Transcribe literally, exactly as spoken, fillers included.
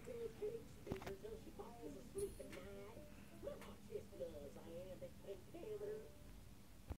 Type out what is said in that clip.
Beatrix sleep until she falls asleep at night.